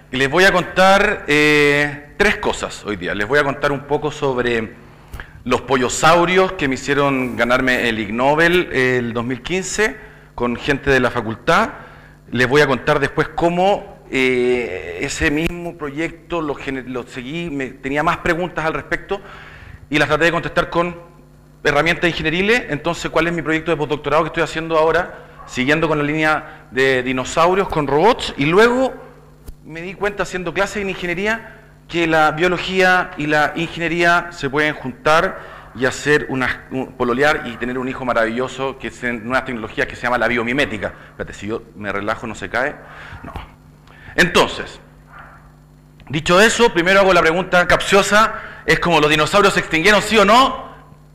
Y les voy a contar tres cosas hoy día. Les voy a contar un poco sobre los pollosaurios que me hicieron ganarme el Ig Nobel el 2015 con gente de la facultad. Les voy a contar después cómo ese mismo proyecto lo seguí, tenía más preguntas al respecto y las traté de contestar con herramientas ingenieriles. Entonces, ¿cuál es mi proyecto de postdoctorado que estoy haciendo ahora? Siguiendo con la línea de dinosaurios con robots, y luego me di cuenta haciendo clases en ingeniería que la biología y la ingeniería se pueden juntar y hacer pololear y tener un hijo maravilloso, que es una tecnología que se llama la biomimética. Espérate, si yo me relajo no se cae. No. Entonces, dicho eso, primero hago la pregunta capciosa, es como ¿los dinosaurios se extinguieron, sí o no?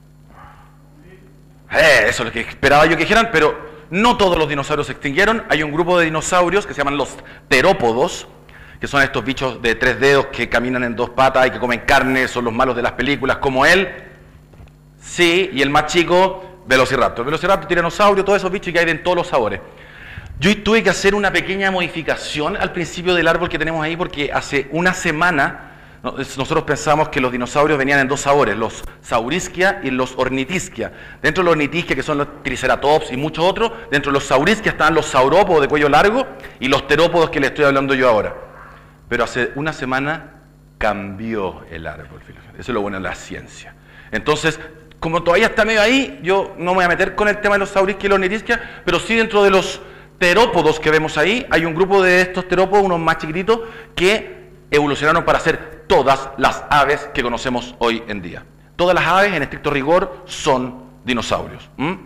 Eso es lo que esperaba yo que dijeran, pero no todos los dinosaurios se extinguieron. Hay un grupo de dinosaurios que se llaman los terópodos, que son estos bichos de 3 dedos que caminan en 2 patas y que comen carne, son los malos de las películas, como él. Sí, y el más chico, Velociraptor. Velociraptor, tiranosaurio, todos esos bichos que hay en todos los sabores. Yo tuve que hacer una pequeña modificación al principio del árbol que tenemos ahí, porque hace una semana nosotros pensamos que los dinosaurios venían en 2 sabores, los Saurisquia y los Ornitisquia. Dentro de los Ornitisquia, que son los Triceratops y muchos otros, dentro de los Saurisquia estaban los saurópodos de cuello largo y los terópodos que les estoy hablando yo ahora. Pero hace una semana cambió el árbol. Eso es lo bueno de la ciencia. Entonces, como todavía está medio ahí, yo no me voy a meter con el tema de los Saurisquia y los Ornitisquia, pero sí dentro de los terópodos que vemos ahí, hay un grupo de estos terópodos, unos más chiquititos, que evolucionaron para ser todas las aves que conocemos hoy en día. Todas las aves, en estricto rigor, son dinosaurios.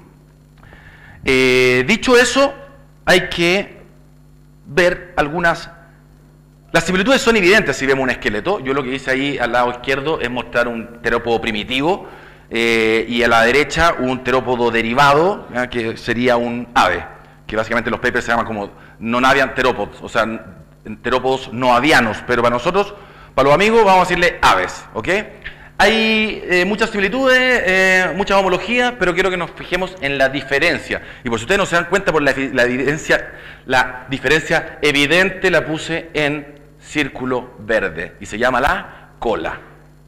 Dicho eso, hay que ver algunas... Las similitudes son evidentes si vemos un esqueleto. Yo lo que hice ahí al lado izquierdo es mostrar un terópodo primitivo y a la derecha un terópodo derivado, que sería un ave, que básicamente los papers se llaman como non-avian terópodos, o sea, terópodos no avianos, pero para nosotros, para los amigos, vamos a decirle aves, ¿ok? Hay muchas similitudes, mucha homología, pero quiero que nos fijemos en la diferencia. Y por si ustedes no se dan cuenta, por la diferencia evidente la puse en círculo verde, y se llama la cola.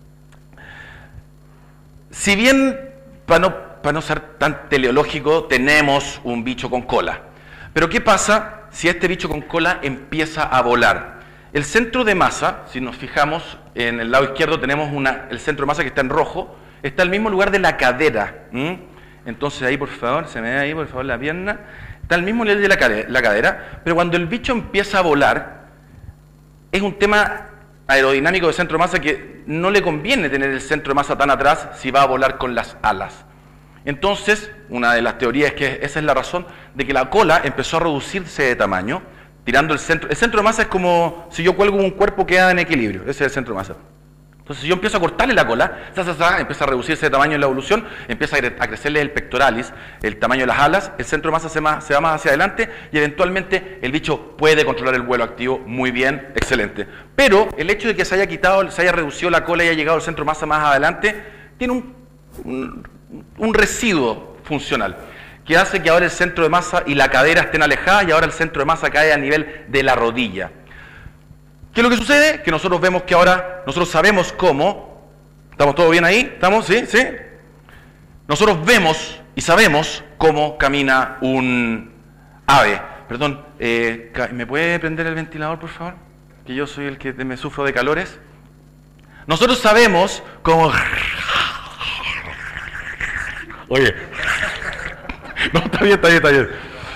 Si bien, para no ser tan teleológico, tenemos un bicho con cola, pero ¿qué pasa si este bicho con cola empieza a volar? El centro de masa, si nos fijamos en el lado izquierdo, tenemos el centro de masa que está en rojo, está al mismo lugar de la cadera. Entonces ahí, por favor, se me ve ahí, por favor, la pierna, está al mismo nivel de la cadera, pero cuando el bicho empieza a volar, es un tema aerodinámico de centro de masa que no le conviene tener el centro de masa tan atrás si va a volar con las alas. Entonces, una de las teorías es que esa es la razón de que la cola empezó a reducirse de tamaño, tirando el centro. El centro de masa es como si yo cuelgo un cuerpo que queda en equilibrio, ese es el centro de masa. Entonces, si yo empiezo a cortarle la cola, empieza a reducirse de tamaño en la evolución, empieza a crecerle el pectoralis, el tamaño de las alas, el centro de masa se va más hacia adelante y eventualmente el bicho puede controlar el vuelo activo muy bien, excelente. Pero el hecho de que se haya reducido la cola y haya llegado el centro de masa más adelante, tiene un residuo funcional que hace que ahora el centro de masa y la cadera estén alejadas y ahora el centro de masa cae a nivel de la rodilla. ¿Qué es lo que sucede? Que nosotros vemos que ahora, nosotros sabemos cómo, ¿estamos todos bien ahí? ¿Estamos? ¿Sí? ¿Sí? Nosotros vemos y sabemos cómo camina un ave. Perdón, ¿me puede prender el ventilador, por favor? Que yo soy el que me sufro de calores. Nosotros sabemos cómo... Oye, no, está bien.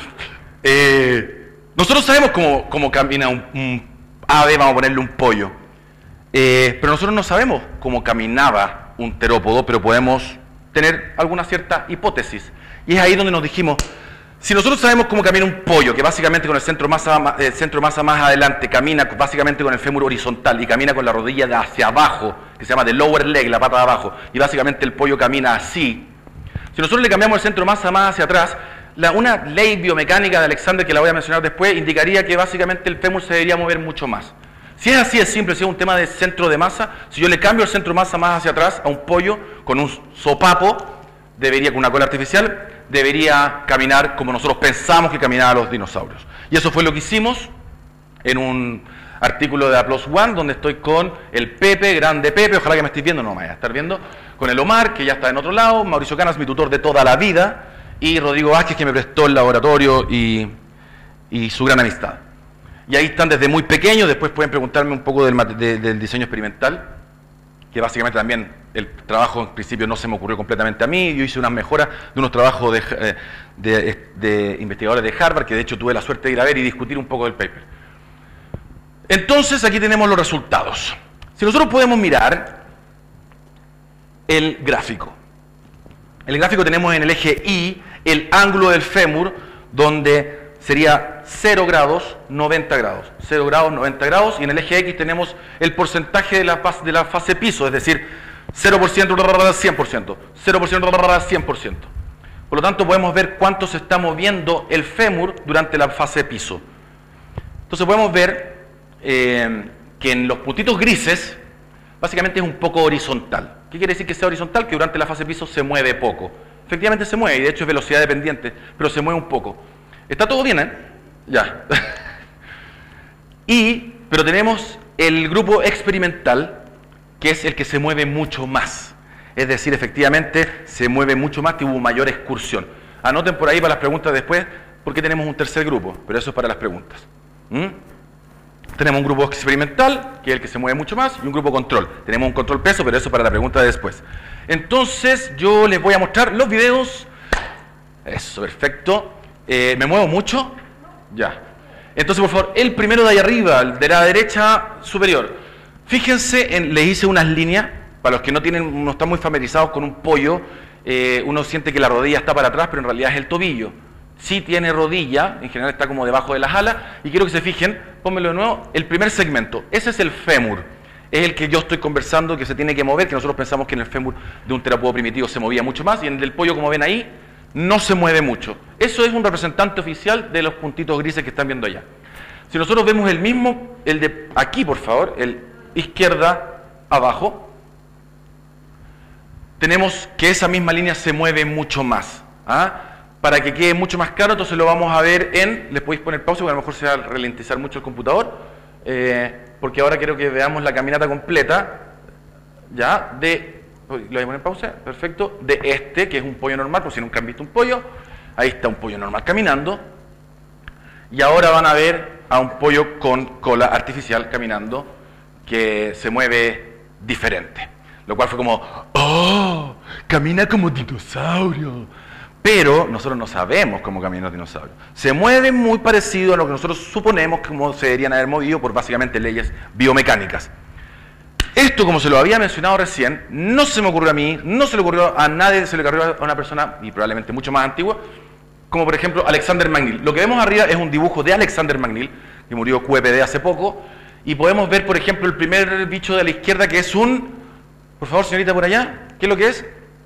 Nosotros sabemos cómo camina un ave, vamos a ponerle un pollo, pero nosotros no sabemos cómo caminaba un terópodo, pero podemos tener alguna cierta hipótesis. Y es ahí donde nos dijimos, si nosotros sabemos cómo camina un pollo, que básicamente con el centro de masa más adelante camina básicamente con el fémur horizontal y camina con la rodilla de hacia abajo, que se llama the lower leg, la pata de abajo, y básicamente el pollo camina así. Si nosotros le cambiamos el centro de masa más hacia atrás, una ley biomecánica de Alexander, que la voy a mencionar después, indicaría que básicamente el fémur se debería mover mucho más. Si es así, es simple, si es un tema de centro de masa, si yo le cambio el centro de masa más hacia atrás a un pollo con un sopapo, con una cola artificial, debería caminar como nosotros pensamos que caminaban los dinosaurios. Y eso fue lo que hicimos en un artículo de A Plus One, donde estoy con el Pepe, grande Pepe, ojalá que me estéis viendo, no me vaya a estar viendo, con el Omar, que ya está en otro lado, Mauricio Canas, mi tutor de toda la vida, y Rodrigo Vázquez, que me prestó el laboratorio y su gran amistad. Y ahí están desde muy pequeños, después pueden preguntarme un poco del diseño experimental, que básicamente también el trabajo en principio no se me ocurrió completamente a mí, yo hice unas mejoras de unos trabajos de investigadores de Harvard, que de hecho tuve la suerte de ir a ver y discutir un poco del paper. Entonces aquí tenemos los resultados. Si nosotros podemos mirar el gráfico tenemos en el eje Y el ángulo del fémur, donde sería 0 grados, 90 grados. 0 grados, 90 grados, y en el eje X tenemos el porcentaje de la fase piso, es decir, 0%, 100%, 0%, 100%. Por lo tanto, podemos ver cuánto se está moviendo el fémur durante la fase piso. Entonces podemos ver que en los puntitos grises, básicamente es un poco horizontal. ¿Qué quiere decir que sea horizontal? Que durante la fase piso se mueve poco. Efectivamente se mueve, y de hecho es velocidad dependiente, pero se mueve un poco. ¿Está todo bien, Ya. Pero tenemos el grupo experimental, que es el que se mueve mucho más. Es decir, efectivamente se mueve mucho más, tuvo mayor excursión. Anoten por ahí para las preguntas después, porque tenemos un tercer grupo, pero eso es para las preguntas. Tenemos un grupo experimental, que es el que se mueve mucho más, y un grupo control. Tenemos un control peso, pero eso para la pregunta de después. Entonces, yo les voy a mostrar los videos. Eso, perfecto. ¿Me muevo mucho? Ya. Entonces, por favor, el primero de ahí arriba, el de la derecha superior. Fíjense, les hice unas líneas, para los que no están muy familiarizados con un pollo, uno siente que la rodilla está para atrás, pero en realidad es el tobillo. Sí tiene rodilla, en general está como debajo de las alas, y quiero que se fijen, pónmelo de nuevo, el primer segmento, ese es el fémur, es el que yo estoy conversando, que se tiene que mover, que nosotros pensamos que en el fémur de un terópodo primitivo se movía mucho más, y en el del pollo, como ven ahí, no se mueve mucho. Eso es un representante oficial de los puntitos grises que están viendo allá. Si nosotros vemos el mismo, el de aquí, por favor, el izquierda abajo, tenemos que esa misma línea se mueve mucho más. Para que quede mucho más claro, entonces lo vamos a ver les podéis poner pausa, porque a lo mejor se va a ralentizar mucho el computador, porque ahora quiero que veamos la caminata completa, ¿ya? ¿Lo voy a poner pausa? Perfecto. De que es un pollo normal, por si nunca han visto un pollo. Ahí está un pollo normal caminando. Y ahora van a ver a un pollo con cola artificial caminando, que se mueve diferente. Lo cual fue como, ¡oh! Camina como dinosaurio. Pero nosotros no sabemos cómo caminan los dinosaurios. Se mueven muy parecido a lo que nosotros suponemos cómo se deberían haber movido por básicamente leyes biomecánicas. Esto, como se lo había mencionado recién, no se me ocurrió a mí, no se le ocurrió a nadie, se le ocurrió a una persona, y probablemente mucho más antigua, como por ejemplo Alexander McNeil. Lo que vemos arriba es un dibujo de Alexander McNeil, que murió QEPD hace poco, y podemos ver, por ejemplo, el primer bicho de la izquierda, que es por favor, señorita, por allá, ¿qué es lo que es?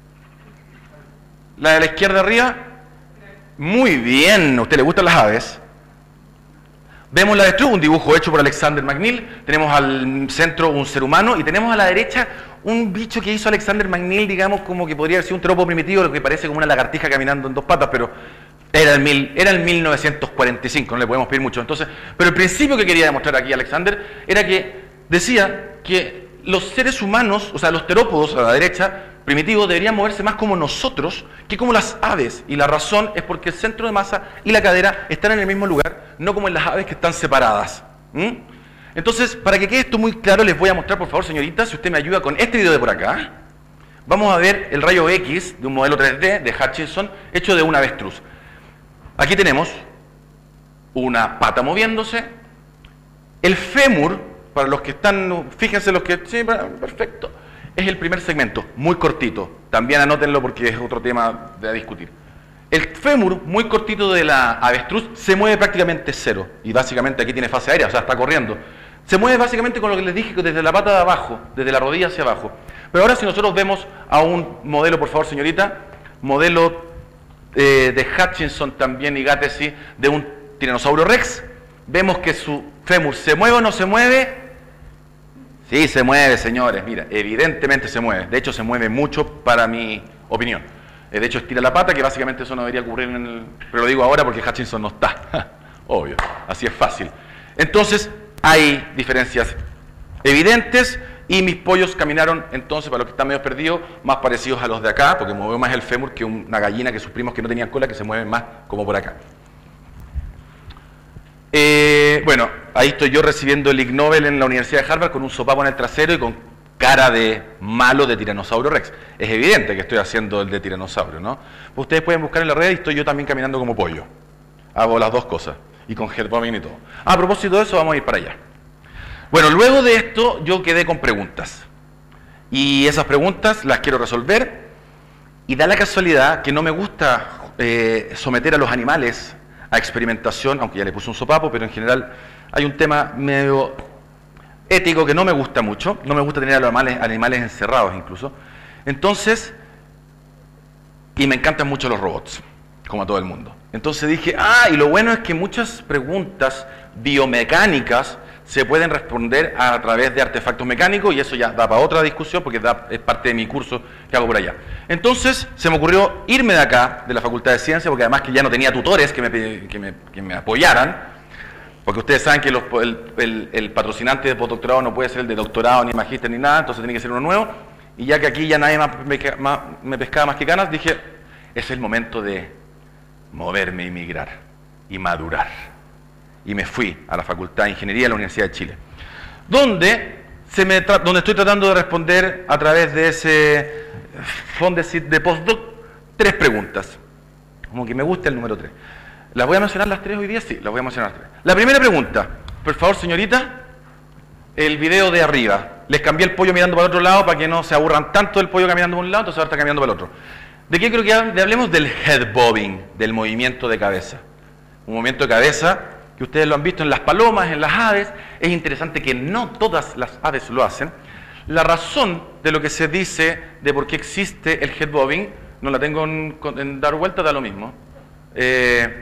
La de la izquierda arriba. Muy bien, ¿a usted le gustan las aves? Vemos la avestruz, un dibujo hecho por Alexander McNeil. Tenemos al centro un ser humano y tenemos a la derecha un bicho que hizo Alexander McNeil, digamos, como que podría haber sido un terópodo primitivo, lo que parece como una lagartija caminando en dos patas, pero era el 1945, no le podemos pedir mucho. Entonces, pero el principio que quería demostrar aquí Alexander era que decía que los seres humanos, o sea, los terópodos a la derecha, primitivos, deberían moverse más como nosotros que como las aves. Y la razón es porque el centro de masa y la cadera están en el mismo lugar, no como en las aves que están separadas. Entonces, para que quede esto muy claro, les voy a mostrar, por favor, señorita, si usted me ayuda con este video de por acá. Vamos a ver el rayo X de un modelo 3D de Hutchinson hecho de una avestruz. Aquí tenemos una pata moviéndose. El fémur, para los que están, fíjense los que, sí, perfecto, es el primer segmento, muy cortito. También anótenlo porque es otro tema de discutir. El fémur, muy cortito de la avestruz, se mueve prácticamente cero. Y básicamente aquí tiene fase aérea, o sea, está corriendo. Se mueve básicamente con lo que les dije, desde la pata de abajo, desde la rodilla hacia abajo. Pero ahora si nosotros vemos a un modelo, por favor, señorita, modelo de Hutchinson también y Gatesi, de un tiranosaurio rex, vemos que su fémur se mueve o no se mueve. Sí, se mueve, señores, mira, evidentemente se mueve. De hecho, se mueve mucho para mi opinión. De hecho, estira la pata, que básicamente eso no debería ocurrir pero lo digo ahora porque Hutchinson no está. Obvio, así es fácil. Entonces, hay diferencias evidentes y mis pollos caminaron entonces, para los que están medio perdidos, más parecidos a los de acá, porque movió más el fémur que una gallina que sus primos que no tenían cola, que se mueven más como por acá. Bueno, ahí estoy yo recibiendo el Ig Nobel en la Universidad de Harvard con un sopapo en el trasero y con cara de malo de Tiranosaurio Rex. Es evidente que estoy haciendo el de tiranosaurio, ¿no? Ustedes pueden buscar en la red y estoy yo también caminando como pollo. Hago las dos cosas, y con headbobbing y todo. A propósito de eso, vamos a ir para allá. Bueno, luego de esto yo quedé con preguntas. Y esas preguntas las quiero resolver. Y da la casualidad que no me gusta someter a los animales a experimentación, aunque ya le puse un sopapo, pero en general hay un tema medio ético que no me gusta mucho. No me gusta tener a los animales encerrados incluso. Entonces, y me encantan mucho los robots, como a todo el mundo. Entonces dije, y lo bueno es que muchas preguntas biomecánicas se pueden responder a través de artefactos mecánicos, y eso ya da para otra discusión porque es parte de mi curso que hago por allá. Entonces se me ocurrió irme de acá, de la Facultad de Ciencia, porque además que ya no tenía tutores que me apoyaran, porque ustedes saben que el patrocinante de postdoctorado no puede ser el de doctorado, ni magíster, ni nada, entonces tiene que ser uno nuevo, y ya que aquí ya nadie me pescaba más que ganas, dije, es el momento de moverme y migrar, y madurar. Y me fui a la Facultad de Ingeniería de la Universidad de Chile, donde estoy tratando de responder a través de ese Fondesit de postdoc 3 preguntas. Como que me gusta el número 3. ¿Las voy a mencionar las 3 hoy día? Sí, las voy a mencionar las 3. La primera pregunta, por favor, señorita, el video de arriba. Les cambié el pollo mirando para el otro lado para que no se aburran tanto del pollo caminando por un lado, entonces ahora está caminando para el otro. ¿De qué creo que hablemos? Del head bobbing, del movimiento de cabeza. Un movimiento de cabeza que ustedes lo han visto en las palomas, en las aves. Es interesante que no todas las aves lo hacen. La razón de lo que se dice de por qué existe el head bobbing, no la tengo en dar vuelta, da lo mismo. ¿Qué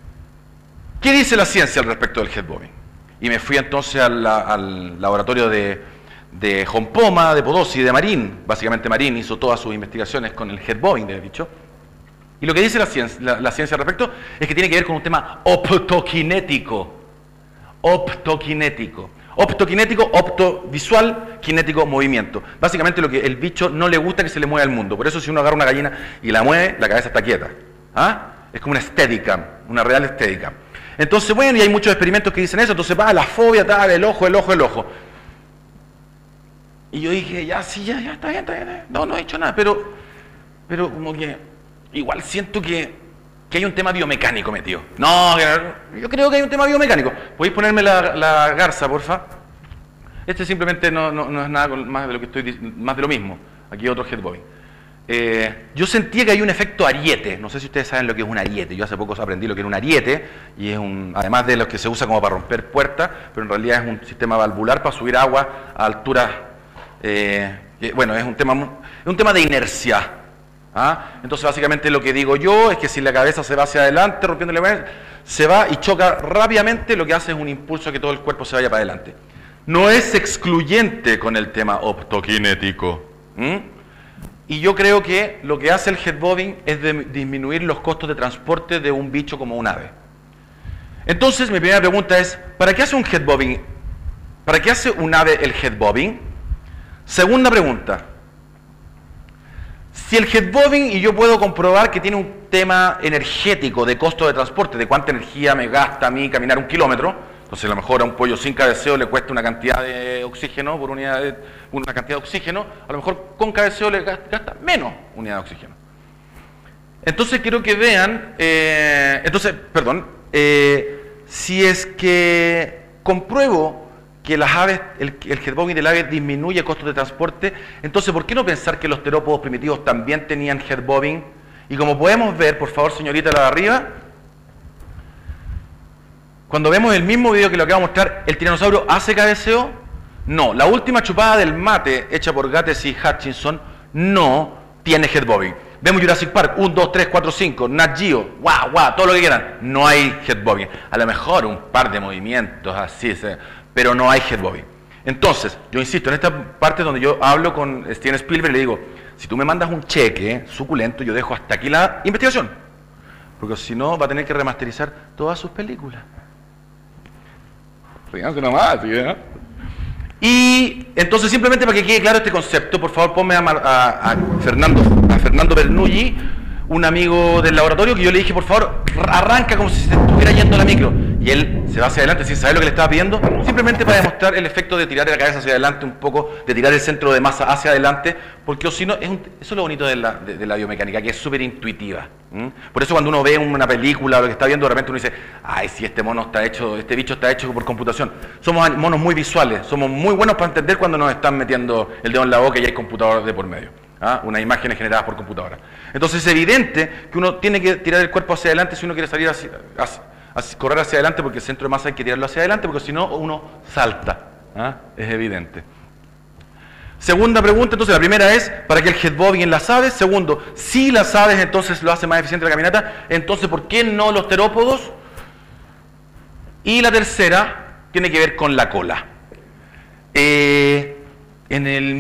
dice la ciencia al respecto del head bobbing? Y me fui entonces al laboratorio de Jompoma, de Podosi, de Marín. Básicamente Marín hizo todas sus investigaciones con el head bobbing del bicho. Y lo que dice la ciencia al respecto es que tiene que ver con un tema optoquinético. Optoquinético. Optoquinético, optovisual, kinético, movimiento. Básicamente lo que el bicho no le gusta que se le mueva el mundo. Por eso si uno agarra una gallina y la mueve, la cabeza está quieta. Es como una estética, una real estética. Entonces, bueno, y hay muchos experimentos que dicen eso. Entonces va la fobia, tal, el ojo. Y yo dije, ya, sí, ya, está bien. No he hecho nada, pero como que igual siento que hay un tema biomecánico metido. No, yo creo que hay un tema biomecánico. ¿Podéis ponerme la garza, porfa? Este simplemente no es nada más de lo que más de lo mismo. Aquí otro head bobbing. Yo sentía que hay un efecto ariete. No sé si ustedes saben lo que es un ariete. Yo hace poco aprendí lo que era un ariete, y es además de los que se usa como para romper puertas, pero en realidad es un sistema valvular para subir agua a alturas. Bueno, es un tema de inercia. Entonces básicamente lo que digo yo es que si la cabeza se va hacia adelante, rompiéndole, se va y choca rápidamente, lo que hace es un impulso a que todo el cuerpo se vaya para adelante. No es excluyente con el tema optoquinético. Y yo creo que lo que hace el head bobbing es disminuir los costos de transporte de un bicho como un ave. Entonces mi primera pregunta es, ¿para qué hace un head bobbing? ¿Para qué hace un ave el head bobbing? Segunda pregunta. Si el head bobbing, y yo puedo comprobar que tiene un tema energético de costo de transporte, de cuánta energía me gasta a mí caminar 1 kilómetro, entonces a lo mejor a un pollo sin cabeceo le cuesta una cantidad de oxígeno por una cantidad de oxígeno, a lo mejor con cabeceo le gasta menos unidad de oxígeno. Entonces quiero que vean, si es que compruebo que las aves, el head bobbing del ave disminuye costos de transporte, entonces ¿por qué no pensar que los terópodos primitivos también tenían head bobbing? Y como podemos ver, por favor señorita, la de arriba, cuando vemos el mismo video que lo acabo de mostrar, ¿el tiranosaurio hace cabeceo? No. La última chupada del mate, hecha por Gates y Hutchinson, no tiene head bobbing. Vemos Jurassic Park, 1, 2, 3, 4, 5, Nat Geo, guau, todo lo que quieran, no hay head bobbing. A lo mejor un par de movimientos así, pero no hay head bobbing. Entonces, yo insisto, en esta parte donde yo hablo con Steven Spielberg y le digo, si tú me mandas un cheque suculento, yo dejo hasta aquí la investigación, porque si no va a tener que remasterizar todas sus películas. Ríanse nomás, ¿sí? Y entonces, simplemente para que quede claro este concepto, por favor ponme a Fernando Bernoulli, un amigo del laboratorio, que yo le dije, por favor, arranca como si se estuviera yendo la micro. Y él se va hacia adelante sin saber lo que le estaba pidiendo, simplemente para demostrar el efecto de tirar la cabeza hacia adelante un poco, de tirar el centro de masa hacia adelante, porque si no, eso es lo bonito de la biomecánica, que es súper intuitiva. Por eso cuando uno ve una película o lo que está viendo, de repente uno dice, ay, si este mono está hecho, este bicho está hecho por computación. Somos monos muy visuales, somos muy buenos para entender cuando nos están metiendo el dedo en la boca y hay computador de por medio. Unas imágenes generadas por computadora. Entonces es evidente que uno tiene que tirar el cuerpo hacia adelante si uno quiere salir correr hacia adelante, porque el centro de masa hay que tirarlo hacia adelante, porque si no uno salta. Es evidente. Segunda pregunta, entonces la primera es, ¿para qué el head bobbing en las aves? Segundo, si las aves entonces lo hace más eficiente la caminata, entonces ¿por qué no los terópodos? Y la tercera tiene que ver con la cola. En el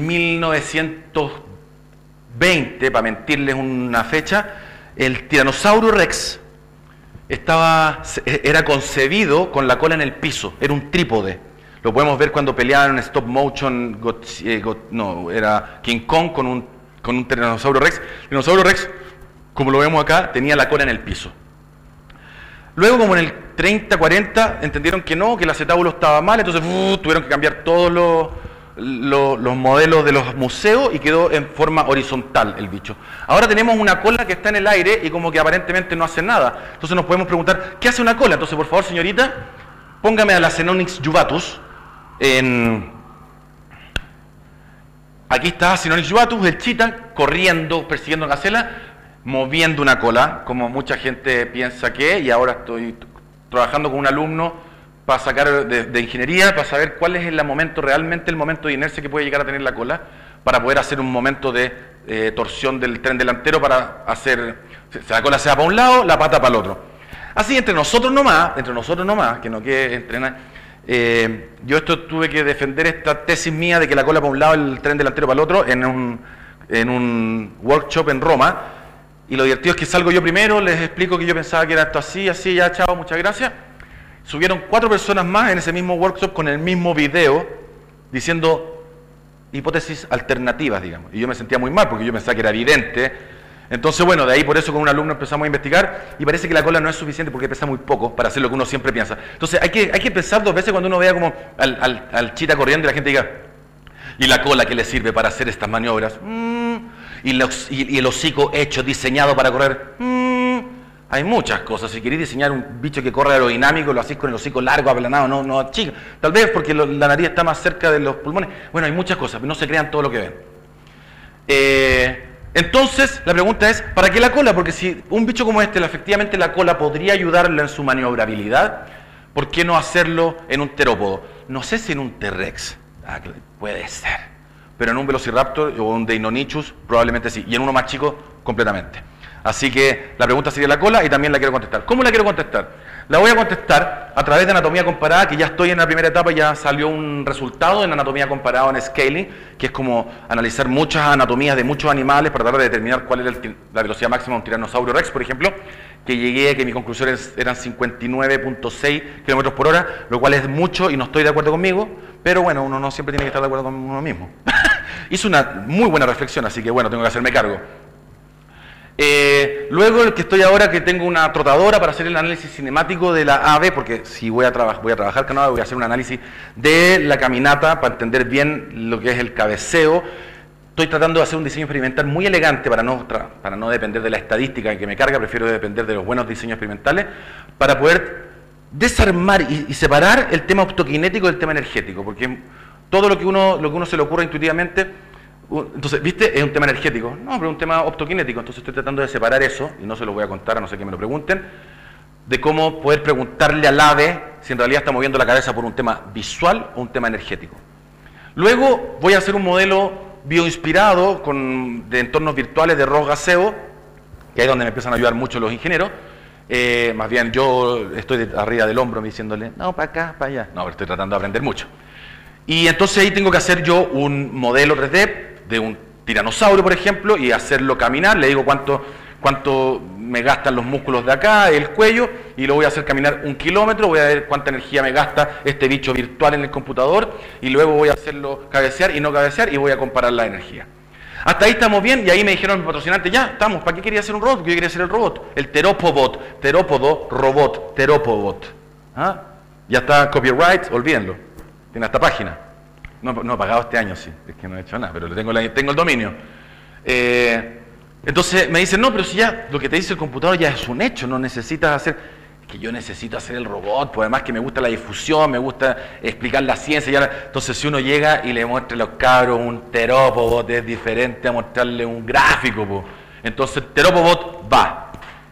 1920, para mentirles una fecha, el tiranosaurio Rex era concebido con la cola en el piso, era un trípode. Lo podemos ver cuando peleaban en stop motion, era King Kong con un tiranosaurio Rex. El tiranosaurio Rex, como lo vemos acá, tenía la cola en el piso. Luego, como en el 30, 40, entendieron que no, que el acetábulo estaba mal, entonces tuvieron que cambiar todos los modelos de los museos y quedó en forma horizontal el bicho. Ahora tenemos una cola que está en el aire y como que aparentemente no hace nada. Entonces nos podemos preguntar, ¿qué hace una cola? Entonces, por favor, señorita, póngame a la Cynonyx jubatus Aquí está Cynonyx jubatus, el chita, corriendo, persiguiendo gacela, moviendo una cola, como mucha gente piensa que, y ahora estoy trabajando con un alumno para sacar de ingeniería, para saber cuál es realmente el momento de inercia que puede llegar a tener la cola, para poder hacer un momento de torsión del tren delantero, para hacer, la cola sea para un lado, la pata para el otro. Así, entre nosotros nomás, que no quede entrenar, yo tuve que defender esta tesis mía de que la cola para un lado, el tren delantero para el otro, en un workshop en Roma, y lo divertido es que salgo yo primero, les explico que yo pensaba que era esto así, ya, chao, muchas gracias. Subieron 4 personas más en ese mismo workshop con el mismo video, diciendo hipótesis alternativas, digamos. Y yo me sentía muy mal, porque yo pensaba que era evidente. Entonces, bueno, de ahí por eso con un alumno empezamos a investigar, y parece que la cola no es suficiente porque pesa muy poco para hacer lo que uno siempre piensa. Entonces, hay que pensar 2 veces cuando uno vea como al chita corriendo y la gente diga, ¿y la cola qué le sirve para hacer estas maniobras? Y el hocico hecho, diseñado para correr. Hay muchas cosas. Si queréis diseñar un bicho que corre aerodinámico, lo hacéis con el hocico largo, aplanado, no chico. Tal vez porque la nariz está más cerca de los pulmones. Bueno, hay muchas cosas, pero no se crean todo lo que ven. Entonces, la pregunta es, ¿para qué la cola? Porque si un bicho como este, efectivamente la cola podría ayudarle en su maniobrabilidad, ¿por qué no hacerlo en un terópodo? No sé si en un T-Rex, puede ser, pero en un Velociraptor o un Deinonychus probablemente sí, y en uno más chico completamente. Así que la pregunta sería la cola, y también la quiero contestar. ¿Cómo la quiero contestar? La voy a contestar a través de anatomía comparada, que ya estoy en la primera etapa, ya salió un resultado en anatomía comparada en scaling, que es como analizar muchas anatomías de muchos animales para tratar de determinar cuál era la velocidad máxima de un tiranosaurio rex, por ejemplo, que llegué a que mi conclusión eran 59.6 km por hora, lo cual es mucho y no estoy de acuerdo conmigo, pero bueno, uno no siempre tiene que estar de acuerdo con uno mismo. Hice una muy buena reflexión, así que bueno, tengo que hacerme cargo. Luego el que estoy ahora, que tengo una trotadora para hacer el análisis cinemático de la ave, porque si voy a trabajar con ave, voy a hacer un análisis de la caminata para entender bien lo que es el cabeceo. Estoy tratando de hacer un diseño experimental muy elegante para no depender de la estadística que me carga, prefiero depender de los buenos diseños experimentales, para poder desarmar y separar el tema optoquinético del tema energético, porque todo lo que uno se le ocurra intuitivamente. Entonces, ¿viste? Es un tema energético. No, pero es un tema optoquinético. Entonces estoy tratando de separar eso, y no se lo voy a contar a no ser que me lo pregunten, de cómo poder preguntarle al ave si en realidad está moviendo la cabeza por un tema visual o un tema energético. Luego voy a hacer un modelo bioinspirado de entornos virtuales de ROS gaseo, que ahí es donde me empiezan a ayudar mucho los ingenieros. Más bien yo estoy arriba del hombro diciéndole, no, para acá, para allá. No, pero estoy tratando de aprender mucho. Y entonces ahí tengo que hacer yo un modelo 3D de un tiranosaurio, por ejemplo, y hacerlo caminar. Le digo cuánto cuánto me gastan los músculos de acá, el cuello, y lo voy a hacer caminar 1 kilómetro, voy a ver cuánta energía me gasta este bicho virtual en el computador, y luego voy a hacerlo cabecear y no cabecear, y voy a comparar la energía. Hasta ahí estamos bien, y ahí me dijeron mi patrocinante, ya, estamos, ¿para qué quería hacer un robot? Porque yo quería hacer el robot, el Teropobot, terópodo, robot, Teropobot. ¿Ah? Ya está copyright, olvídenlo, tiene esta página. No he pagado este año, sí, es que no he hecho nada, pero tengo el dominio. Entonces me dicen, no, pero si ya lo que te dice el computador ya es un hecho, no necesitas hacer, es que yo necesito hacer el robot, pues además que me gusta la difusión, me gusta explicar la ciencia, entonces si uno llega y le muestra a los cabros un Teropobot, es diferente a mostrarle un gráfico, pues. Entonces Teropobot va.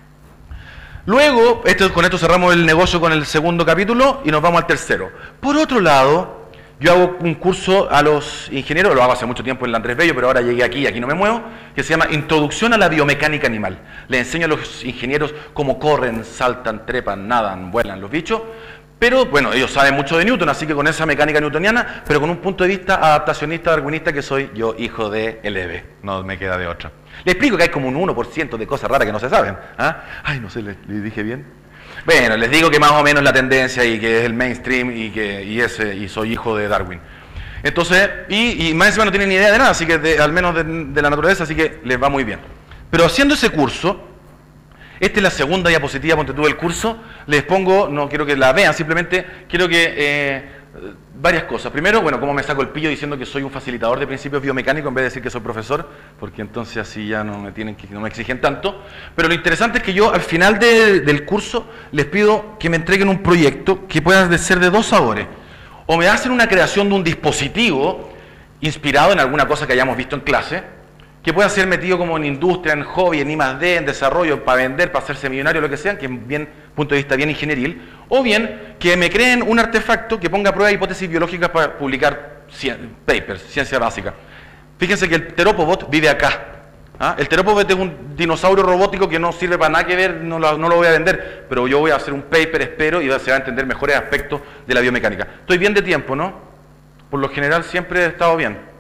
Luego, con esto cerramos el negocio con el segundo capítulo y nos vamos al tercero. Por otro lado, yo hago un curso a los ingenieros, lo hago hace mucho tiempo en la Andrés Bello, pero ahora llegué aquí no me muevo, que se llama Introducción a la Biomecánica Animal. Le enseño a los ingenieros cómo corren, saltan, trepan, nadan, vuelan los bichos, pero bueno, ellos saben mucho de Newton, así que con esa mecánica newtoniana, pero con un punto de vista adaptacionista, darwinista, que soy yo, hijo de LB, no me queda de otra. Le explico que hay como un 1% de cosas raras que no se saben. ¿Ah? Ay, no sé, ¿le dije bien? Bueno, les digo que más o menos la tendencia y que es el mainstream y soy hijo de Darwin. Entonces, y más encima no tienen ni idea de nada, así que al menos de la naturaleza, así que les va muy bien. Pero haciendo ese curso, esta es la segunda diapositiva, ponte tú el curso, les pongo, no quiero que la vean, simplemente quiero que varias cosas. Primero, bueno, cómo me saco el pillo diciendo que soy un facilitador de principios biomecánicos en vez de decir que soy profesor, porque entonces así ya no me exigen tanto. Pero lo interesante es que yo al final del curso les pido que me entreguen un proyecto que pueda ser de dos sabores. O me hacen una creación de un dispositivo inspirado en alguna cosa que hayamos visto en clase, que pueda ser metido como en industria, en hobby, en I+D, en desarrollo, para vender, para hacerse millonario, lo que sea, que es bien, punto de vista bien ingenieril, o bien que me creen un artefacto que ponga a prueba hipótesis biológicas para publicar papers, ciencia básica. Fíjense que el Teropobot vive acá. ¿Ah? El Teropobot es un dinosaurio robótico que no sirve para nada que ver, no lo voy a vender, pero yo voy a hacer un paper, espero, y se va a entender mejores aspectos de la biomecánica. Estoy bien de tiempo, ¿no? Por lo general siempre he estado bien.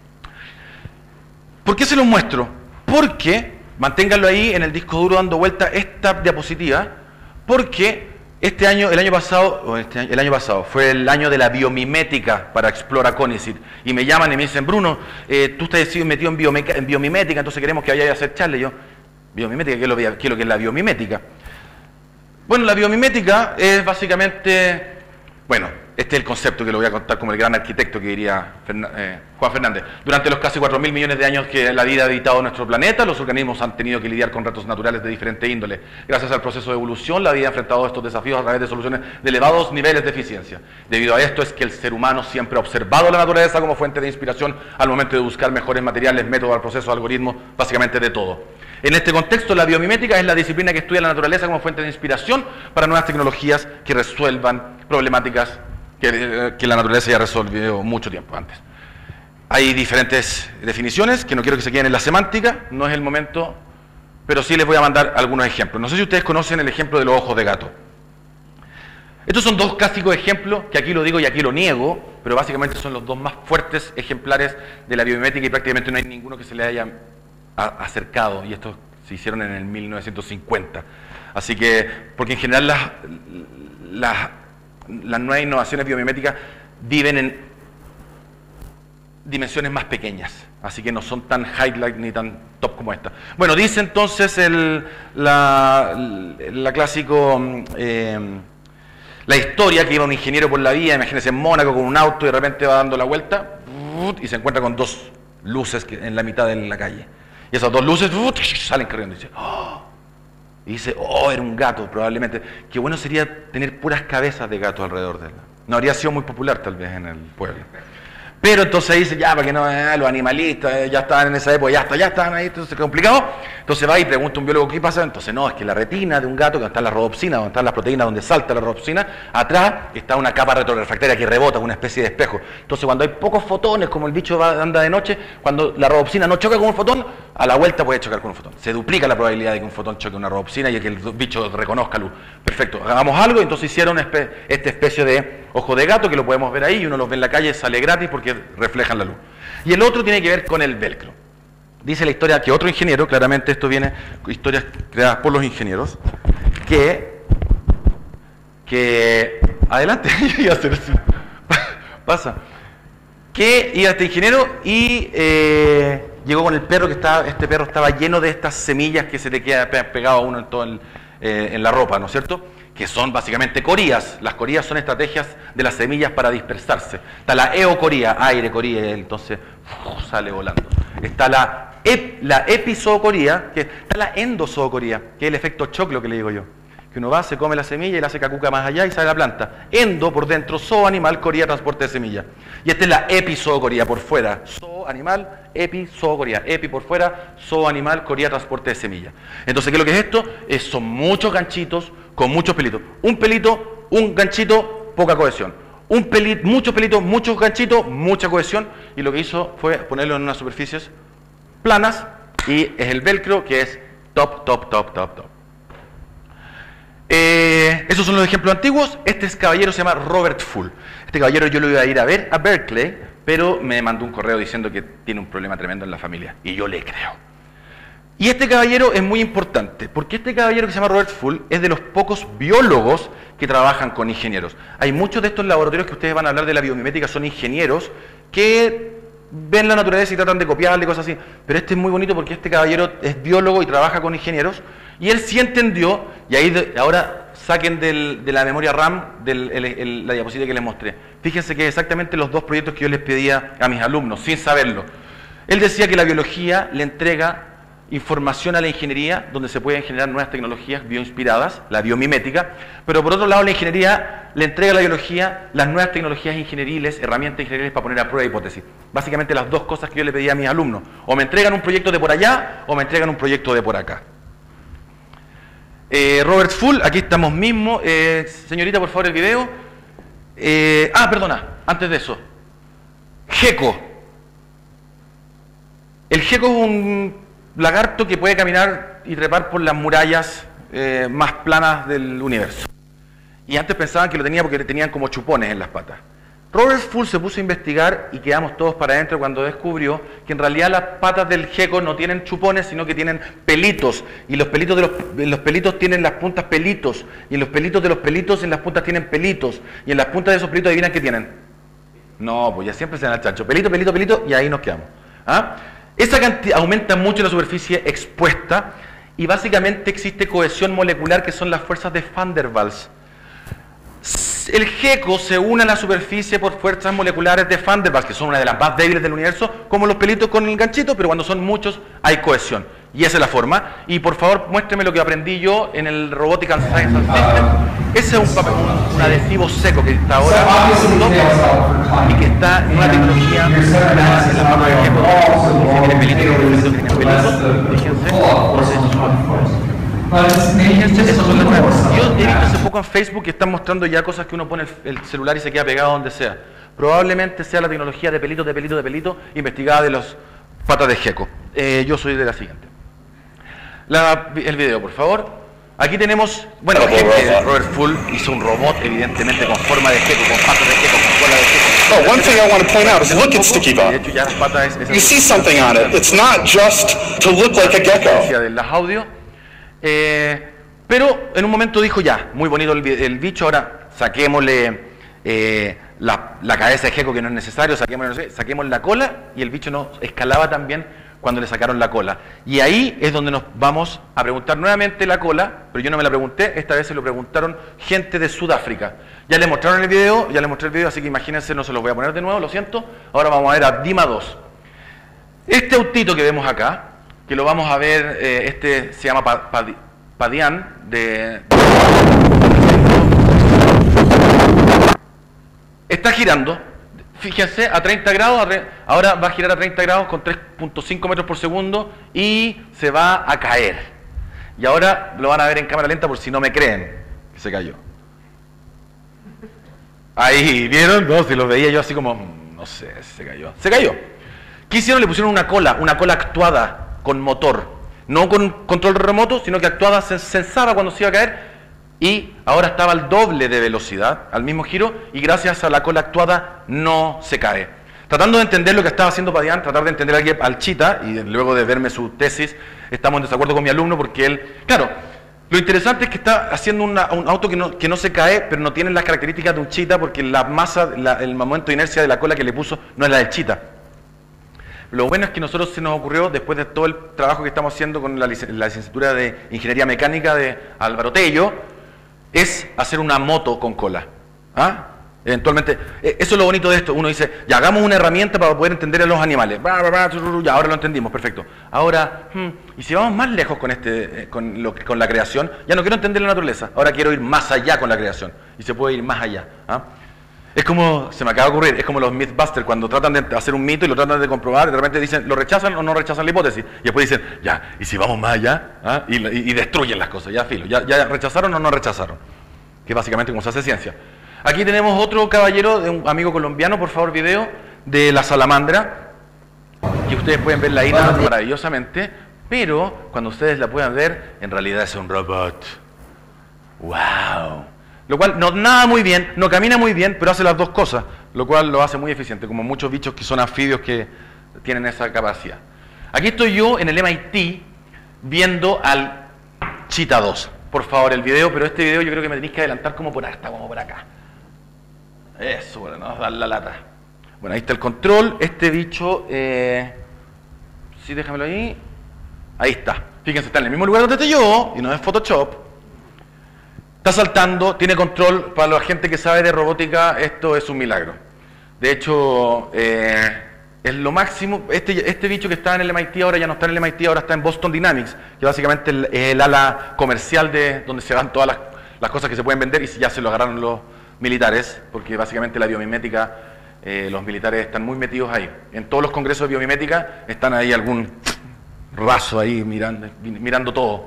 ¿Por qué se los muestro? Porque, manténganlo ahí en el disco duro dando vuelta esta diapositiva, porque el año pasado fue el año de la biomimética para Explora CONICET, y me llaman y me dicen, Bruno, tú estás metido en biomimética, entonces queremos que vayas a hacer charla. Y yo, biomimética, ¿qué es lo que es la biomimética? Bueno, la biomimética es básicamente, bueno, este es el concepto que lo voy a contar como el gran arquitecto que diría Juan Fernández. Durante los casi 4.000 millones de años que la vida ha habitado nuestro planeta, los organismos han tenido que lidiar con retos naturales de diferente índole. Gracias al proceso de evolución, la vida ha enfrentado estos desafíos a través de soluciones de elevados niveles de eficiencia. Debido a esto es que el ser humano siempre ha observado la naturaleza como fuente de inspiración al momento de buscar mejores materiales, métodos, procesos, algoritmos, básicamente de todo. En este contexto, la biomimética es la disciplina que estudia la naturaleza como fuente de inspiración para nuevas tecnologías que resuelvan problemáticas que la naturaleza ya resolvió mucho tiempo antes. Hay diferentes definiciones que no quiero que se queden en la semántica, no es el momento, pero sí les voy a mandar algunos ejemplos. No sé si ustedes conocen el ejemplo de los ojos de gato. Estos son dos clásicos ejemplos, que aquí lo digo y aquí lo niego, pero básicamente son los dos más fuertes ejemplares de la biomimética y prácticamente no hay ninguno que se le haya acercado, y estos se hicieron en el 1950. Así que, porque en general las nuevas innovaciones biomiméticas viven en dimensiones más pequeñas, así que no son tan highlight ni tan top como esta. Bueno, dice entonces la historia que iba un ingeniero por la vía, imagínense en Mónaco con un auto y de repente va dando la vuelta y se encuentra con dos luces en la mitad de la calle. Y esas dos luces salen corriendo y dice, ¡oh! Y dice, oh, era un gato, probablemente. Qué bueno sería tener puras cabezas de gato alrededor de él. No habría sido muy popular tal vez en el pueblo. Pero entonces dice, ya, para que no, los animalistas ya estaban en esa época, ya estaban ahí, entonces es complicado. Entonces va y pregunta a un biólogo qué pasa. Entonces no, es que la retina de un gato, donde está la rodopsina, donde están las proteínas, donde salta la rodopsina, atrás está una capa retrorefractaria que rebota, una especie de espejo. Entonces cuando hay pocos fotones, como el bicho anda de noche, cuando la rodopsina no choca con un fotón, a la vuelta puede chocar con un fotón. Se duplica la probabilidad de que un fotón choque una rodopsina y que el bicho reconozca luz. Perfecto, hagamos algo, entonces hicieron esta especie de ojo de gato que lo podemos ver ahí, y uno los ve en la calle, sale gratis porque reflejan la luz. Y el otro tiene que ver con el velcro. Dice la historia que otro ingeniero, claramente esto viene, historias creadas por los ingenieros, que adelante, iba a hacer así, pasa, que iba este ingeniero y llegó con el perro este perro estaba lleno de estas semillas que se le queda pegado a uno en todo en la ropa, ¿no es cierto? Que son básicamente corías. Las corías son estrategias de las semillas para dispersarse. Está la eocoría, aire, coría, entonces sale volando. Está la epizoocoría, está la endozoocoría, que es el efecto choclo que le digo yo. Que uno va, se come la semilla y la hace cacuca más allá y sale la planta. Endo por dentro, zoo animal, coría, transporte de semilla. Y esta es la epizoocoría por fuera. Zoo animal, epizoocoría. Epi por fuera, zoo animal, coría, transporte de semilla. Entonces, ¿qué es lo que es esto? Son muchos ganchitos con muchos pelitos. Un pelito, un ganchito, poca cohesión. Un pelito, muchos pelitos, muchos ganchitos, mucha cohesión. Y lo que hizo fue ponerlo en unas superficies planas y es el velcro que es top, top, top, top, top. Esos son los ejemplos antiguos. Este caballero se llama Robert Full. Este caballero yo lo iba a ir a ver a Berkeley, pero me mandó un correo diciendo que tiene un problema tremendo en la familia. Y yo le creo. Y este caballero es muy importante, porque este caballero que se llama Robert Full es de los pocos biólogos que trabajan con ingenieros. Hay muchos de estos laboratorios que ustedes van a hablar de la biomimética, son ingenieros que ven la naturaleza y tratan de copiarle, cosas así. Pero este es muy bonito porque este caballero es biólogo y trabaja con ingenieros, y él sí entendió, y ahí ahora saquen de la memoria RAM la diapositiva que les mostré. Fíjense que exactamente los dos proyectos que yo les pedía a mis alumnos, sin saberlo. Él decía que la biología le entrega información a la ingeniería, donde se pueden generar nuevas tecnologías bioinspiradas, la biomimética, pero por otro lado la ingeniería le entrega a la biología las nuevas tecnologías ingenieriles, herramientas ingenieriles para poner a prueba hipótesis. Básicamente las dos cosas que yo le pedía a mis alumnos, o me entregan un proyecto de por allá, o me entregan un proyecto de por acá. Robert Full, aquí estamos mismo, señorita por favor el video. Perdona, antes de eso, gecko. El gecko es un lagarto que puede caminar y trepar por las murallas más planas del universo. Y antes pensaban que lo tenía porque tenían como chupones en las patas. Robert Full se puso a investigar y quedamos todos para adentro cuando descubrió que en realidad las patas del gecko no tienen chupones, sino que tienen pelitos. Y los pelitos de los pelitos tienen las puntas pelitos. Y en los pelitos de los pelitos en las puntas tienen pelitos. Y en las puntas de esos pelitos, ¿adivinan qué tienen? No, pues ya siempre se dan al chancho. Pelito, pelito, pelito, y ahí nos quedamos. Esa cantidad aumenta mucho la superficie expuesta y básicamente existe cohesión molecular que son las fuerzas de Van der Waals. El gecko se une a la superficie por fuerzas moleculares de Van der Waals, que son una de las más débiles del universo, como los pelitos con el ganchito, pero cuando son muchos hay cohesión. Y esa es la forma. Y por favor, muéstrame lo que aprendí yo en el Robotic and Science and System. Ese es un adhesivo seco que está ahora y que está en una tecnología en la forma de gecko. Tiene pelitos, tiene pelitos, fíjense, esas son las nuevas. Yo he visto hace poco en Facebook que están mostrando ya cosas que uno pone el celular y se queda pegado donde sea. Probablemente sea la tecnología de pelito, de pelito, de pelito, investigada de los patas de gecko. Yo soy de la siguiente. El video, por favor. Aquí tenemos, bueno, Robert Full hizo un robot, evidentemente, con forma de gecko, con patas de gecko, con cola de gecko. Oh, one thing I want to point out is look at Sticky Bob. De hecho, ya las patas You see something on it. It's not just to look like a gecko. De las audio. Pero en un momento dijo ya, muy bonito el bicho, ahora saquémosle la cabeza de gecko que no es necesario, saquemos la cola, y el bicho no escalaba tan bien cuando le sacaron la cola. Y ahí es donde nos vamos a preguntar nuevamente la cola, pero yo no me la pregunté, esta vez se lo preguntaron gente de Sudáfrica. Ya les mostraron el video, así que imagínense, no se los voy a poner de nuevo, lo siento. Ahora vamos a ver a Dima 2. Este autito que vemos acá, que lo vamos a ver, este se llama Padian, está girando. Fíjense, a 30 grados, ahora va a girar a 30 grados con 3.5 metros por segundo y se va a caer. Y ahora lo van a ver en cámara lenta por si no me creen, que se cayó. Ahí, ¿vieron? No, si lo veía yo así como, no sé, se cayó. Se cayó. ¿Qué hicieron? Le pusieron una cola actuada con motor. No con control remoto, sino que actuada se sensaba cuando se iba a caer. Y ahora estaba al doble de velocidad, al mismo giro, y gracias a la cola actuada no se cae. tratando de entender lo que estaba haciendo Padián, tratar de entender al Chita, y luego de verme su tesis, estamos en desacuerdo con mi alumno porque él, claro, lo interesante es que está haciendo un auto que no se cae, pero no tiene las características de un Chita porque la masa, el momento de inercia de la cola que le puso no es la del Chita. Lo bueno es que a nosotros se nos ocurrió, después de todo el trabajo que estamos haciendo con la licenciatura de Ingeniería Mecánica de Álvaro Tello, es hacer una moto con cola. ¿Ah? Eventualmente, eso es lo bonito de esto. Uno dice, ya hagamos una herramienta para poder entender a los animales. Ya, ahora lo entendimos, perfecto. Ahora, y si vamos más lejos con la creación, ya no quiero entender la naturaleza, ahora quiero ir más allá con la creación. Y se puede ir más allá. ¿Ah? Es como, se me acaba de ocurrir, es como los Mythbusters cuando tratan de hacer un mito y lo tratan de comprobar, y de repente dicen, ¿lo rechazan o no rechazan la hipótesis? Y después dicen, ya, ¿y si vamos más allá? ¿Ah? Y destruyen las cosas, ya filo, ya rechazaron o no rechazaron. Que es básicamente como se hace ciencia. Aquí tenemos otro caballero, de un amigo colombiano, por favor video, de la salamandra, que ustedes pueden ver la isla maravillosamente, pero cuando ustedes la puedan ver, en realidad es un robot. ¡Wow! Lo cual no nada muy bien, no camina muy bien, pero hace las dos cosas, lo cual lo hace muy eficiente, como muchos bichos que son anfibios que tienen esa capacidad. Aquí estoy yo en el MIT viendo al Cheetah 2. Por favor, el video, pero este video yo creo que me tenéis que adelantar como por acá, como por acá. Eso, bueno, nos da la lata. Bueno, ahí está el control. Este bicho, sí, déjamelo ahí. Ahí está. Fíjense, está en el mismo lugar donde estoy yo, y no es Photoshop. Está saltando, tiene control. Para la gente que sabe de robótica, esto es un milagro. De hecho, es lo máximo. Este bicho que está en el MIT ahora ya no está en el MIT, ahora está en Boston Dynamics, que básicamente es el ala comercial de donde se van todas las cosas que se pueden vender, y si ya se lo agarraron los militares, porque básicamente la biomimética, los militares están muy metidos ahí. En todos los congresos de biomimética están ahí algún raso ahí mirando todo.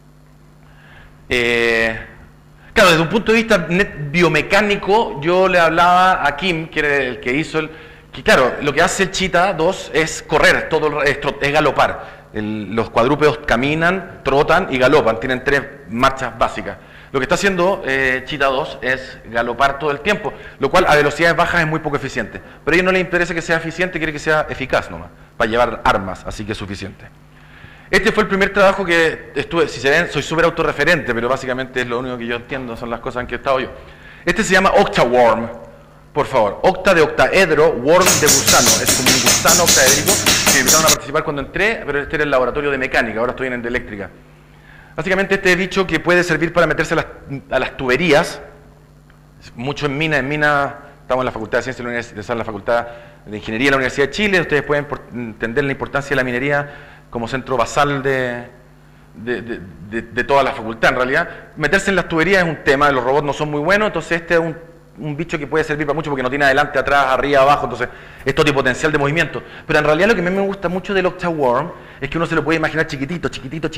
Claro, desde un punto de vista biomecánico, yo le hablaba a Kim, que era el que hizo que claro, lo que hace el Cheetah 2 es correr, es galopar. Los cuadrúpedos caminan, trotan y galopan, tienen 3 marchas básicas. Lo que está haciendo Cheetah 2 es galopar todo el tiempo, lo cual a velocidades bajas es muy poco eficiente. Pero a ellos no les interesa que sea eficiente, quiere que sea eficaz nomás, para llevar armas, así que es suficiente. Este fue el primer trabajo que estuve, si se ven, soy súper autorreferente, pero básicamente es lo único que yo entiendo, son las cosas en que he estado yo. Este se llama Octaworm, por favor. Octa de octaedro, worm de gusano. Es como un gusano octaédrico que me invitaron a participar cuando entré, pero este era el laboratorio de mecánica, ahora estoy en el de eléctrica. Básicamente este bicho que puede servir para meterse a las tuberías, mucho en mina, estamos en la Facultad de Ciencias de la Universidad, en la Facultad de Ingeniería de la Universidad de Chile, ustedes pueden entender la importancia de la minería como centro basal de toda la facultad en realidad. Meterse en las tuberías es un tema, los robots no son muy buenos, entonces este es un bicho que puede servir para mucho porque no tiene adelante, atrás, arriba, abajo, entonces esto tiene potencial de movimiento. Pero en realidad lo que a mí me gusta mucho del Octaworm es que uno se lo puede imaginar chiquitito,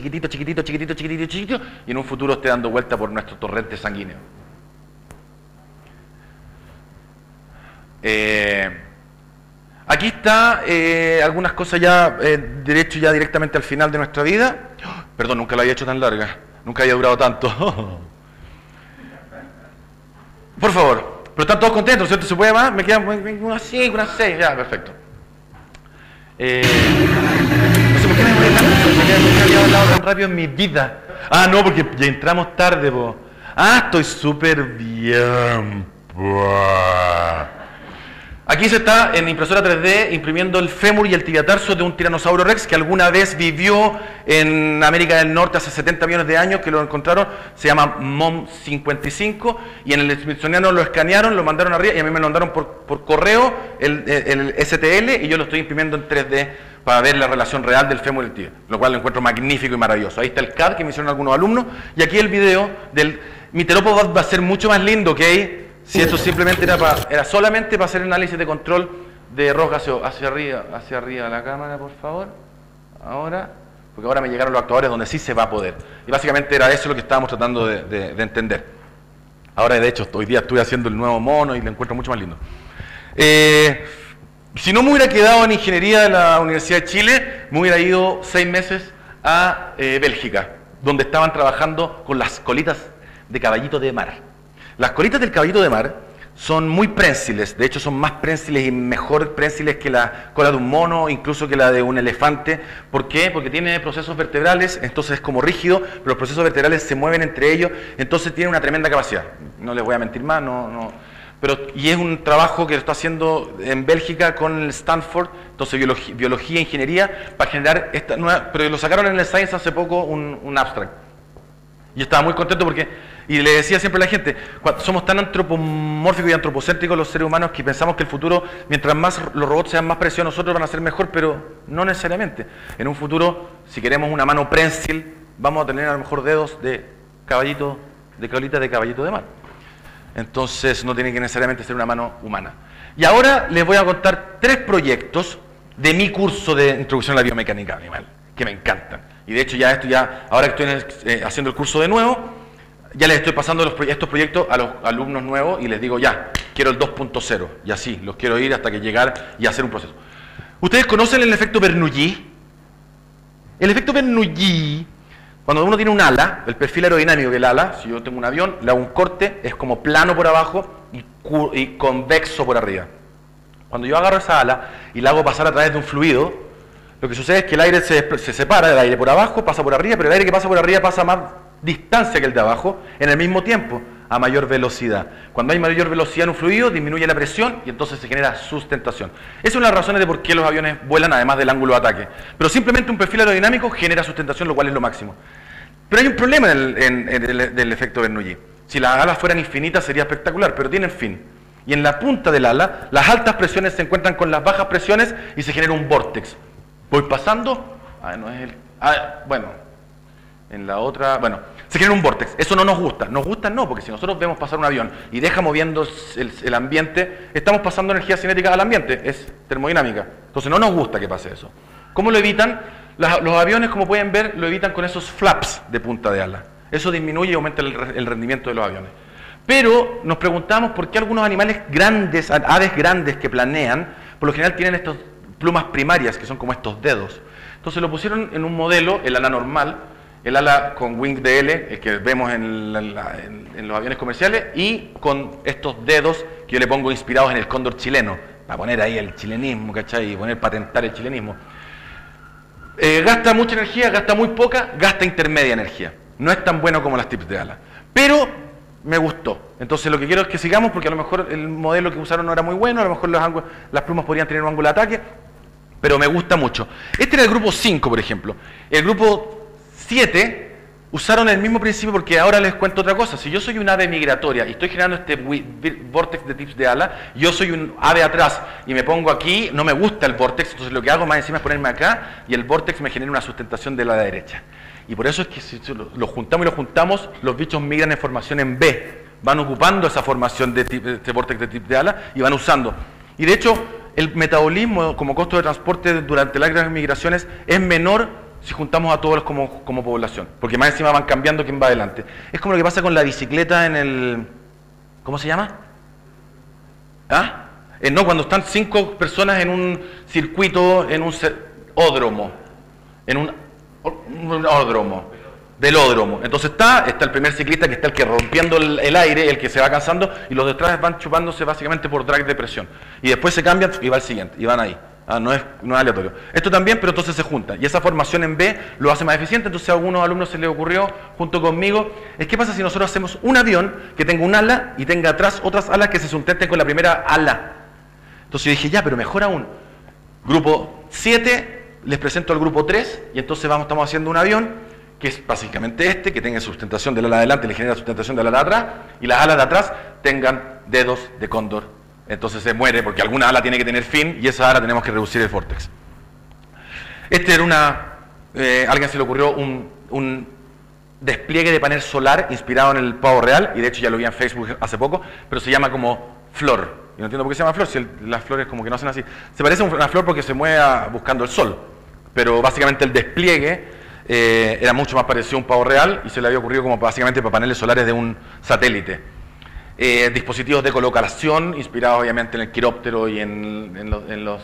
y en un futuro esté dando vuelta por nuestro torrente sanguíneo. Aquí está algunas cosas ya, derecho ya directamente al final de nuestra vida. Perdón, nunca la había hecho tan larga, nunca había durado tanto. Por favor, pero están todos contentos, ¿cierto? ¿Se puede más? Me quedan unas 5, unas 6, ya, perfecto. No sé por qué me voy tanto, nunca había hablado tan rápido en mi vida. Ah, no, porque ya entramos tarde, po. Ah, estoy súper bien, po. Aquí se está en impresora 3D imprimiendo el fémur y el tibiatarso de un tiranosaurio rex que alguna vez vivió en América del Norte hace 70 millones de años, que lo encontraron, se llama MOM 55, y en el Smithsoniano lo escanearon, lo mandaron arriba, y a mí me lo mandaron por correo, el STL, y yo lo estoy imprimiendo en 3D para ver la relación real del fémur y el tibia, lo cual lo encuentro magnífico y maravilloso. Ahí está el CAD que me hicieron algunos alumnos, y aquí el video del... Mi terópodo va a ser mucho más lindo, ¿ok? Si esto simplemente era solamente para hacer análisis de control de error gaseoso. Hacia arriba la cámara, por favor. Ahora, porque ahora me llegaron los actuadores donde sí se va a poder. Y básicamente era eso lo que estábamos tratando de entender. Ahora, de hecho, hoy día estoy haciendo el nuevo mono y lo encuentro mucho más lindo. Si no me hubiera quedado en ingeniería de la Universidad de Chile, me hubiera ido 6 meses a Bélgica, donde estaban trabajando con las colitas de caballito de mar. Las colitas del caballito de mar son muy prensiles, de hecho son más prensiles y mejor prensiles que la cola de un mono, incluso que la de un elefante. ¿Por qué? Porque tiene procesos vertebrales, entonces es como rígido, pero los procesos vertebrales se mueven entre ellos, entonces tiene una tremenda capacidad. No les voy a mentir más, y es un trabajo que lo está haciendo en Bélgica con el Stanford, entonces biología, ingeniería, para generar esta nueva, pero lo sacaron en el Science hace poco un abstract. Y estaba muy contento porque, y le decía siempre a la gente, somos tan antropomórficos y antropocéntricos los seres humanos que pensamos que el futuro, mientras más los robots sean más parecidos a nosotros, van a ser mejor, pero no necesariamente. En un futuro, si queremos una mano prensil, vamos a tener a lo mejor dedos de caballito, de colita de caballito de mar. Entonces no tiene que necesariamente ser una mano humana. Y ahora les voy a contar 3 proyectos de mi curso de Introducción a la Biomecánica Animal, que me encantan. Y de hecho ahora que estoy haciendo el curso de nuevo, ya les estoy pasando estos proyectos a los alumnos nuevos y les digo ya, quiero el 2.0 y así, los quiero ir hasta que llegar y hacer un proceso. ¿Ustedes conocen el efecto Bernoulli? El efecto Bernoulli, cuando uno tiene un ala, el perfil aerodinámico del ala, si yo tengo un avión, le hago un corte, es como plano por abajo y convexo por arriba. Cuando yo agarro esa ala y la hago pasar a través de un fluido, lo que sucede es que el aire se separa, el aire por abajo pasa por arriba, pero el aire que pasa por arriba pasa a más distancia que el de abajo en el mismo tiempo, a mayor velocidad. Cuando hay mayor velocidad en un fluido, disminuye la presión y entonces se genera sustentación. Esa es una de las razones de por qué los aviones vuelan, además del ángulo de ataque. Pero simplemente un perfil aerodinámico genera sustentación, lo cual es lo máximo. Pero hay un problema del efecto Bernoulli. Si las alas fueran infinitas sería espectacular, pero tienen fin. Y en la punta del ala, las altas presiones se encuentran con las bajas presiones y se genera un vórtex. Voy pasando, en la otra, se genera un vórtex. Eso no nos gusta. Nos gusta no, porque si nosotros vemos pasar un avión y deja moviendo el ambiente, estamos pasando energía cinética al ambiente, es termodinámica. Entonces no nos gusta que pase eso. ¿Cómo lo evitan? Los aviones, como pueden ver, lo evitan con esos flaps de punta de ala. Eso disminuye y aumenta el rendimiento de los aviones. Pero nos preguntamos por qué algunos animales grandes, aves grandes que planean, por lo general tienen estas plumas primarias, que son como estos dedos. Entonces lo pusieron en un modelo, el ala normal, el ala con wing DL, el que vemos en los aviones comerciales, y con estos dedos que yo le pongo inspirados en el cóndor chileno, para poner ahí el chilenismo, ¿cachai? Y patentar el chilenismo. Gasta mucha energía, gasta muy poca, gasta intermedia energía. No es tan bueno como las tips de ala. Pero me gustó. Entonces lo que quiero es que sigamos, porque a lo mejor el modelo que usaron no era muy bueno, a lo mejor las plumas podrían tener un ángulo de ataque, pero me gusta mucho. Este era el grupo 5, por ejemplo. El grupo 7 usaron el mismo principio, porque ahora les cuento otra cosa. Si yo soy un ave migratoria y estoy generando este vórtex de tips de ala, yo soy un ave atrás y me pongo aquí, no me gusta el vórtex, entonces lo que hago más encima es ponerme acá y el vórtex me genera una sustentación de la derecha. Y por eso es que si lo juntamos, los bichos migran en formación en B. Van ocupando esa formación de este vórtex de tip de ala y van usando. Y de hecho, el metabolismo como costo de transporte durante las grandes migraciones es menor si juntamos a todos como población, porque más encima van cambiando quién va adelante. Es como lo que pasa con la bicicleta en el... ¿Cómo se llama? ¿Ah? No, cuando están 5 personas en un circuito, en un ódromo, en un ódromo, velódromo. Entonces está el primer ciclista, que está el que rompiendo el aire, el que se va cansando, y los detrás van chupándose básicamente por drag de presión. Y después se cambian y va el siguiente, y van ahí. No es aleatorio. Esto también, pero entonces se junta. Y esa formación en B lo hace más eficiente. Entonces a algunos alumnos se les ocurrió, junto conmigo, ¿qué pasa si nosotros hacemos un avión que tenga un ala y tenga atrás otras alas que se sustenten con la primera ala? Entonces yo dije, ya, pero mejor aún. Grupo 7, les presento al grupo 3, y entonces estamos haciendo un avión que es básicamente que tenga sustentación del ala de adelante, le genera sustentación del ala de atrás, y las alas de atrás tengan dedos de cóndor. Entonces se muere, porque alguna ala tiene que tener fin, y esa ala tenemos que reducir el vórtex. Este era alguien se le ocurrió un despliegue de panel solar inspirado en el pavo real, y de hecho ya lo vi en Facebook hace poco, pero se llama como flor. Y no entiendo por qué se llama flor, si las flores como que no hacen así. Se parece a una flor porque se mueve buscando el sol, pero básicamente el despliegue era mucho más parecido a un pavo real, y se le había ocurrido como básicamente para paneles solares de un satélite. Dispositivos de colocación, inspirados obviamente en el quiróptero y en los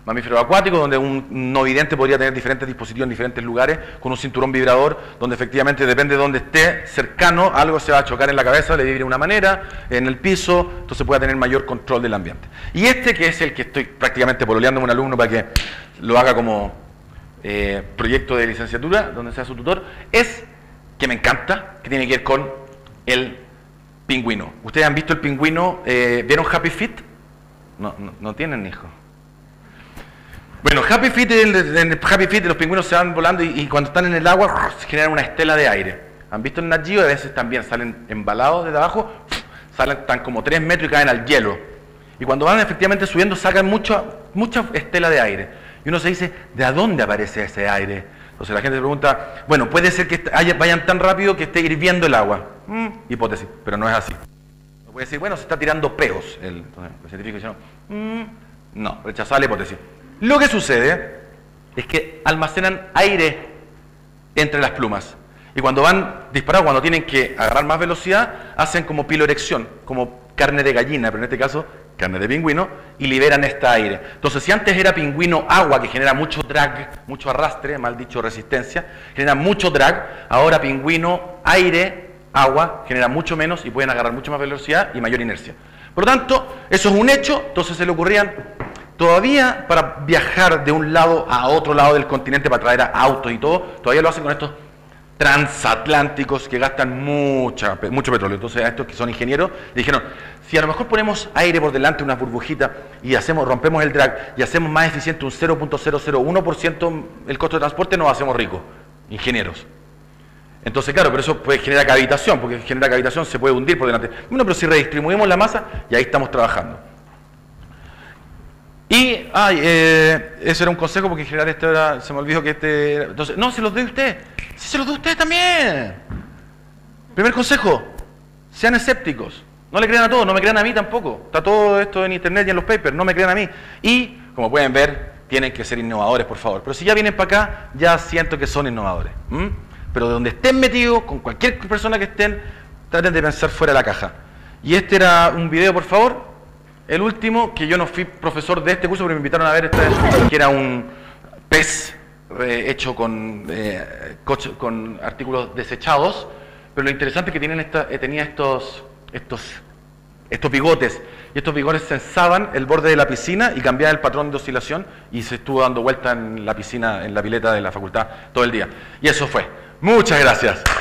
mamíferos acuáticos, donde un no vidente podría tener diferentes dispositivos en diferentes lugares, con un cinturón vibrador, donde efectivamente depende de donde esté cercano, algo se va a chocar en la cabeza, le vibre de una manera, en el piso, entonces pueda tener mayor control del ambiente. Y este, que es el que estoy prácticamente pololeando a un alumno para que lo haga como proyecto de licenciatura, donde sea su tutor, es que me encanta, que tiene que ver con el pingüino. ¿Ustedes han visto el pingüino? ¿Vieron Happy Feet? No tienen hijos. Bueno, Happy Feet, en Happy Feet los pingüinos se van volando y cuando están en el agua se generan una estela de aire. ¿Han visto el Nat Geo? A veces también salen embalados desde abajo, están como 3 metros y caen al hielo. Y cuando van efectivamente subiendo sacan mucha estela de aire. Y uno se dice, ¿de dónde aparece ese aire? Entonces la gente se pregunta, bueno, puede ser que vayan tan rápido que esté hirviendo el agua. Hipótesis, pero no es así. Uno puede decir, bueno, se está tirando peos. Entonces, los científicos dicen, no, rechazar la hipótesis. Lo que sucede es que almacenan aire entre las plumas. Y cuando van disparados, cuando tienen que agarrar más velocidad, hacen como piloerección, como carne de gallina, pero en este caso carne de pingüino, y liberan este aire. Entonces, si antes era pingüino agua, que genera mucho drag, mucho arrastre, mal dicho resistencia, genera mucho drag, ahora pingüino aire, agua, genera mucho menos y pueden agarrar mucho más velocidad y mayor inercia. Por lo tanto, eso es un hecho, entonces se le ocurrían todavía para viajar de un lado a otro lado del continente para traer a autos y todo, todavía lo hacen con estos transatlánticos que gastan mucho petróleo. Entonces a estos que son ingenieros dijeron, si a lo mejor ponemos aire por delante, unas burbujitas, y rompemos el drag y hacemos más eficiente un 0.001% el costo de transporte, nos hacemos ricos, ingenieros. Entonces, claro, pero eso puede generar cavitación, porque si genera cavitación se puede hundir por delante. Bueno, pero si redistribuimos la masa, y ahí estamos trabajando. Y, ese era un consejo, porque en general se me olvidó que entonces, no, se los doy a usted. Sí, se los doy a usted también. Primer consejo, sean escépticos. No le crean a todos, no me crean a mí tampoco. Está todo esto en internet y en los papers, no me crean a mí. Y, como pueden ver, tienen que ser innovadores, por favor. Pero si ya vienen para acá, ya siento que son innovadores. Pero de donde estén metidos, con cualquier persona que estén, traten de pensar fuera de la caja. Y este era un video, por favor. El último, que yo no fui profesor de este curso, pero me invitaron a ver que era un pez hecho con artículos desechados, pero lo interesante es que tenía estos bigotes, y estos bigotes sensaban el borde de la piscina y cambiaban el patrón de oscilación, y se estuvo dando vuelta en la piscina, en la pileta de la facultad todo el día. Y eso fue. Muchas gracias.